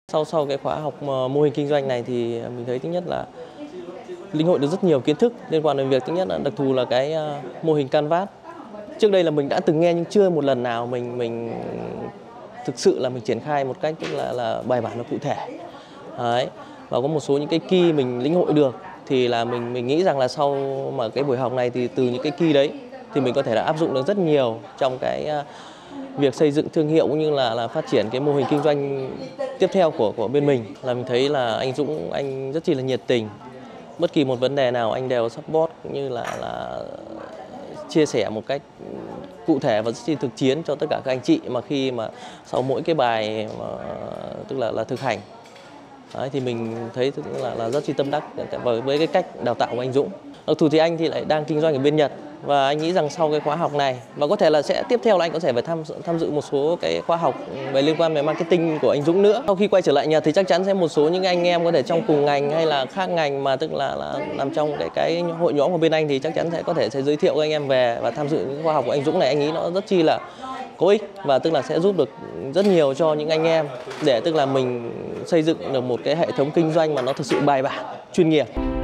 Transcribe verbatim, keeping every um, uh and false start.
Sau sau cái khóa học mô hình kinh doanh này thì mình thấy thứ nhất là lĩnh hội được rất nhiều kiến thức liên quan đến việc thứ nhất là đặc thù là cái mô hình Canvas. Trước đây là mình đã từng nghe nhưng chưa một lần nào mình mình thực sự là mình triển khai một cách tức là là bài bản và cụ thể. Đấy. Và có một số những cái key mình lĩnh hội được thì là mình mình nghĩ rằng là sau mà cái buổi học này thì từ những cái key đấy thì mình có thể là áp dụng được rất nhiều trong cái việc xây dựng thương hiệu cũng như là là phát triển cái mô hình kinh doanh tiếp theo của của bên mình. Là mình thấy là anh Dũng anh rất chi là nhiệt tình. Bất kỳ một vấn đề nào anh đều support cũng như là là chia sẻ một cách cụ thể và rất chi thực chiến cho tất cả các anh chị mà khi mà sau mỗi cái bài mà, tức là là thực hành. Đấy, thì mình thấy là là rất chi tâm đắc với với cái cách đào tạo của anh Dũng. Đặc thù thì anh thì lại đang kinh doanh ở bên Nhật và anh nghĩ rằng sau cái khóa học này và có thể là sẽ tiếp theo là anh có thể phải tham tham dự một số cái khóa học về liên quan về marketing của anh Dũng nữa. Sau khi quay trở lại Nhật thì chắc chắn sẽ một số những anh em có thể trong cùng ngành hay là khác ngành mà tức là là nằm trong cái cái hội nhóm của bên anh thì chắc chắn sẽ có thể sẽ giới thiệu các anh em về và tham dự những khóa học của anh Dũng này. Anh nghĩ nó rất chi là có ích và tức là sẽ giúp được rất nhiều cho những anh em để tức là mình xây dựng được một cái hệ thống kinh doanh mà nó thực sự bài bản, chuyên nghiệp.